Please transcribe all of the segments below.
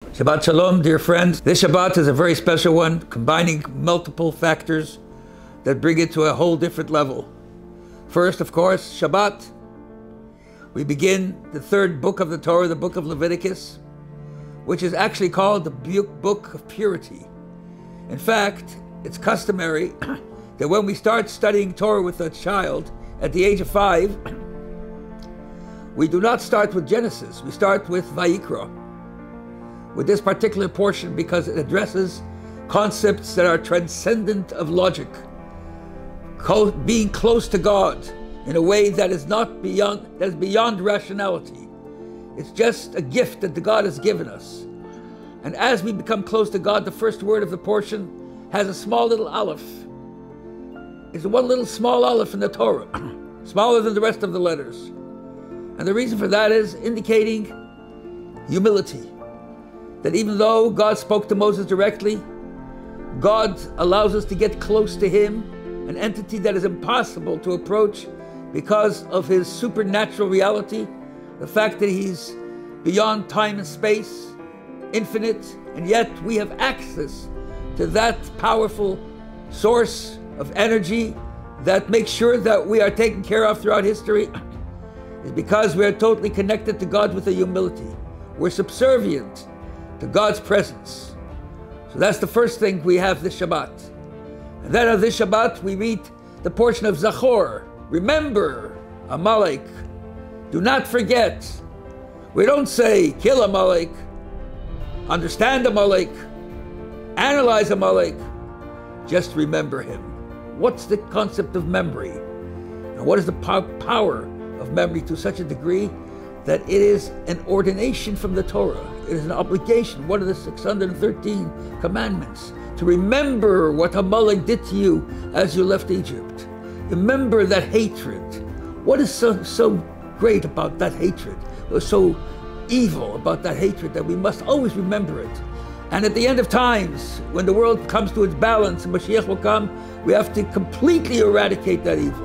Shabbat Shalom, dear friends. This Shabbat is a very special one, combining multiple factors that bring it to a whole different level. First, of course, Shabbat. We begin the third book of the Torah, the book of Leviticus, which is actually called the Book of Purity. In fact, it's customary that when we start studying Torah with a child at the age of 5, we do not start with Genesis, we start with Vayikra, with this particular portion, because it addresses concepts that are transcendent of logic, being close to God in a way that is beyond rationality. It's just a gift that God has given us. And as we become close to God, the first word of the portion has a small little aleph. It's one little small aleph in the Torah, smaller than the rest of the letters. And the reason for that is indicating humility. That even though God spoke to Moses directly, God allows us to get close to Him, an entity that is impossible to approach because of His supernatural reality, the fact that He's beyond time and space, infinite, and yet we have access to that powerful source of energy that makes sure that we are taken care of throughout history, is because we are totally connected to God with a humility. We're subservient to God's presence. So that's the first thing we have this Shabbat. And then on this Shabbat we read the portion of Zachor. Remember Amalek. Do not forget. We don't say kill Amalek, understand Amalek, analyze Amalek. Just remember him. What's the concept of memory? And what is the power of memory to such a degree that it is an ordination from the Torah? It is an obligation, one of the 613 commandments, to remember what Amalek did to you as you left Egypt. Remember that hatred. What is so great about that hatred? What's so evil about that hatred that we must always remember it? And at the end of times, when the world comes to its balance and Mashiach will come, we have to completely eradicate that evil.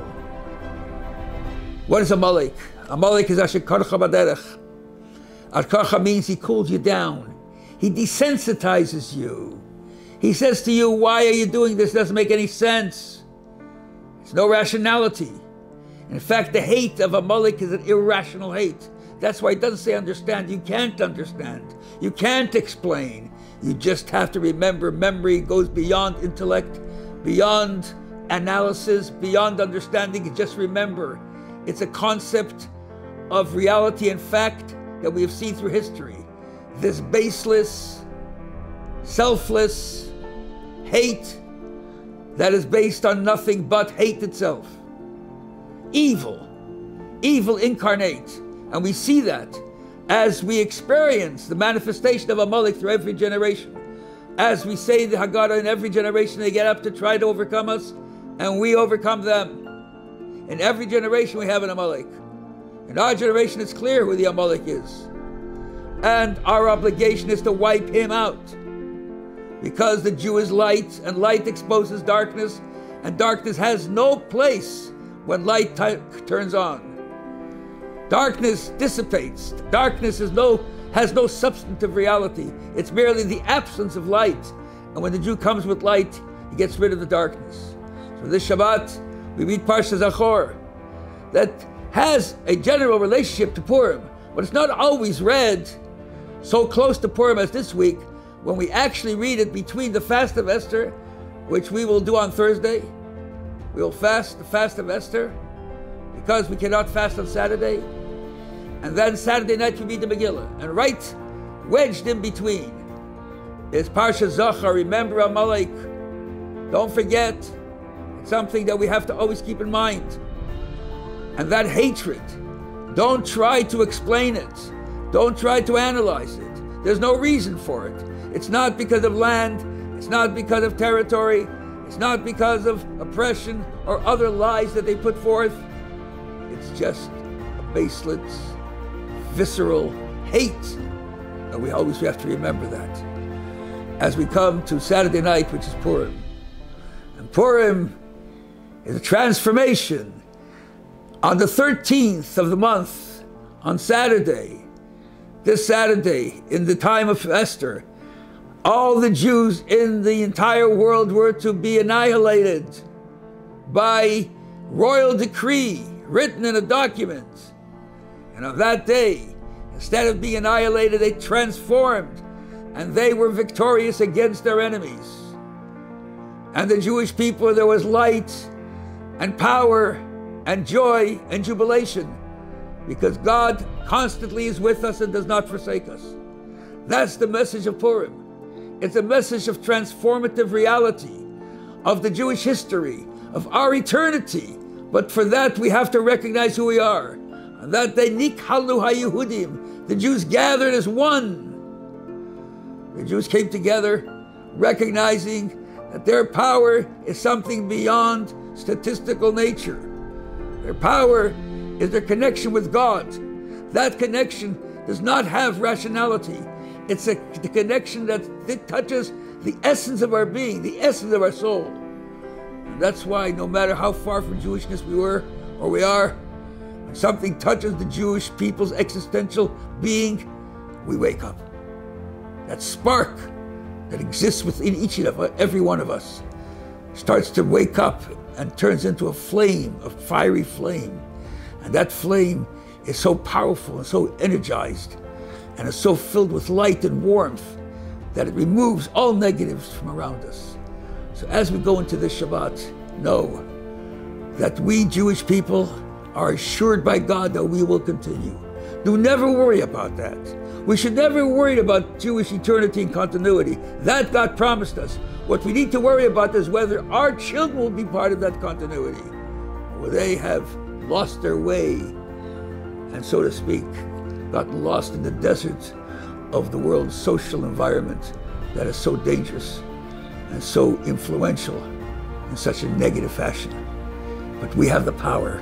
What is Amalek? Amalek is Asher Karcha Baderech. Al-Karcha means he cools you down. He desensitizes you. He says to you, why are you doing this? It doesn't make any sense. There's no rationality. In fact, the hate of Amalek is an irrational hate. That's why it doesn't say understand. You can't understand. You can't explain. You just have to remember. Memory goes beyond intellect, beyond analysis, beyond understanding. Just remember. It's a concept of reality and fact that we have seen through history. This baseless, selfless hate that is based on nothing but hate itself. Evil incarnate. And we see that as we experience the manifestation of Amalek through every generation. As we say the Haggadah, in every generation they get up to try to overcome us, and we overcome them. In every generation we have an Amalek. In our generation it's clear who the Amalek is. And our obligation is to wipe him out. Because the Jew is light, and light exposes darkness, and darkness has no place when light turns on. Darkness dissipates. Darkness has no substantive reality. It's merely the absence of light. And when the Jew comes with light, he gets rid of the darkness. So this Shabbat, we read Parsha Zachor that has a general relationship to Purim, but it's not always read so close to Purim as this week, when we actually read it between the fast of Esther, which we will do on Thursday. We will fast the fast of Esther, because we cannot fast on Saturday. And then Saturday night we read the Megillah. And right wedged in between is Parsha Zachor, remember Amalek. Don't forget, it's something that we have to always keep in mind. And that hatred, don't try to explain it. Don't try to analyze it. There's no reason for it. It's not because of land. It's not because of territory. It's not because of oppression or other lies that they put forth. It's just a baseless, visceral hate. And we always have to remember that as we come to Saturday night, which is Purim. And Purim is a transformation. On the 13th of the month, on Saturday, this Saturday, in the time of Esther, all the Jews in the entire world were to be annihilated by royal decree written in a document. And on that day, instead of being annihilated, they transformed, and they were victorious against their enemies. And the Jewish people, there was light and power and joy and jubilation, because God constantly is with us and does not forsake us. That's the message of Purim. It's a message of transformative reality, of the Jewish history, of our eternity. But for that, we have to recognize who we are. On that day, Nikhalu HaYehudim, the Jews gathered as one. The Jews came together, recognizing that their power is something beyond statistical nature. Their power is their connection with God. That connection does not have rationality. It's the connection that touches the essence of our being, the essence of our soul. And that's why no matter how far from Jewishness we were or we are, when something touches the Jewish people's existential being, we wake up. That spark that exists within each and every one of us starts to wake up and turns into a flame, a fiery flame. And that flame is so powerful and so energized and is so filled with light and warmth that it removes all negatives from around us. So as we go into this Shabbat, know that we Jewish people are assured by God that we will continue. Do never worry about that. We should never worry about Jewish eternity and continuity. That God promised us. What we need to worry about is whether our children will be part of that continuity, or they have lost their way and, so to speak, gotten lost in the desert of the world's social environment that is so dangerous and so influential in such a negative fashion. But we have the power.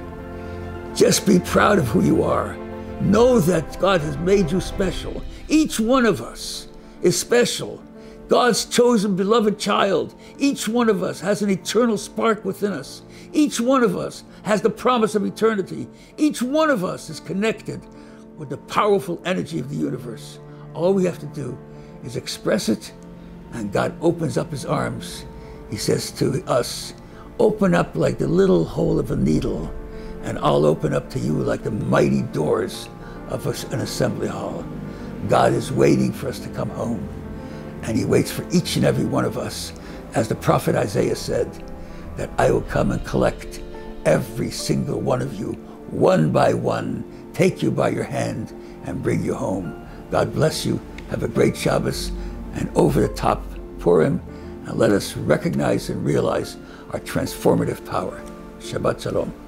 Just be proud of who you are. Know that God has made you special. Each one of us is special. God's chosen beloved child. Each one of us has an eternal spark within us. Each one of us has the promise of eternity. Each one of us is connected with the powerful energy of the universe. All we have to do is express it, and God opens up his arms. He says to us, open up like the little hole of a needle, and I'll open up to you like the mighty doors of an assembly hall. God is waiting for us to come home, and he waits for each and every one of us. As the prophet Isaiah said, that I will come and collect every single one of you, one by one, take you by your hand and bring you home. God bless you. Have a great Shabbos and over the top Purim, and let us recognize and realize our transformative power. Shabbat Shalom.